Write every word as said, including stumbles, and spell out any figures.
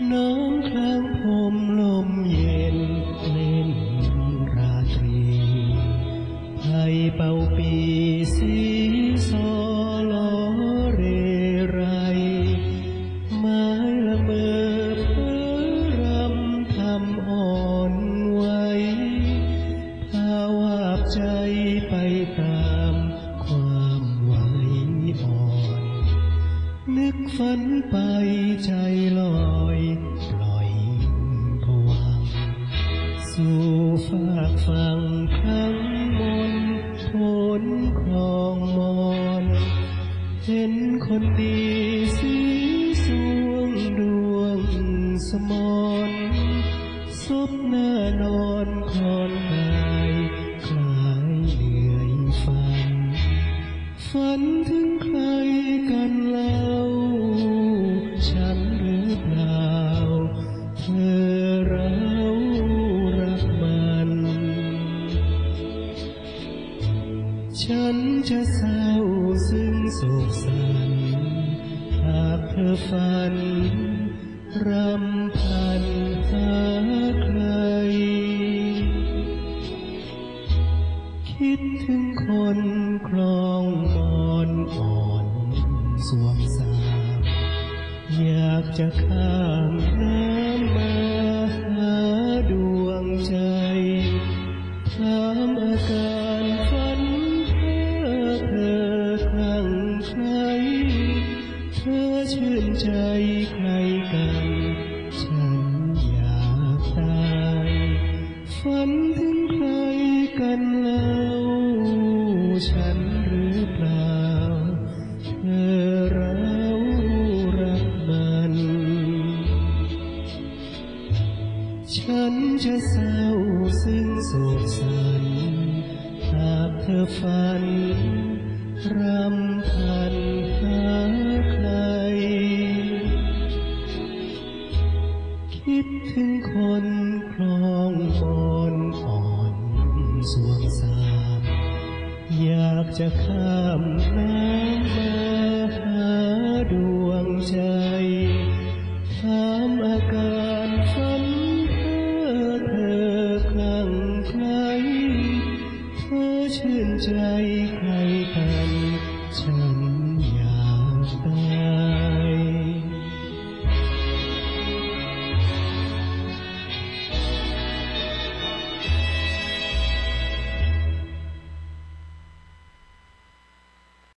น้องคลางพรมลมเย็นเล่นราตรีไผ่เป่าปีสีซอลอเรไรไม้ละเมอเพ้อรำทำอ่อนไหวพาวาบใจไปตามความไหวอ่อนนึกฝันไปใจลอยปล่อยผวังสู่ฝากฝั่งทั้งมนทนคลองมอนเห็นคนดีสีสวงดวงสมนซบหน้านอนคลอนกายคลายเหนื่อยฝันฝันถึงใครกันเล่าฉันหรือเปล่าเธอเรารักมันฉันจะเศร้าซึ่งโศกสันหากเธอฝันรำพันหาใครคิดถึงคนคลองมอนอ่อนสวมสามอยากจะข้ามน้ำมาหาดวงใจถามอาการฝันเพ้อเธอคลั่งไคล้เธอชื่นใจใครกันฉันอยากตายฝันถึงใครกันเล่าฉันหรือเปล่าเธอเรารักมันฉันจะเศร้าซึ่งโศกสันหากเธอฝัน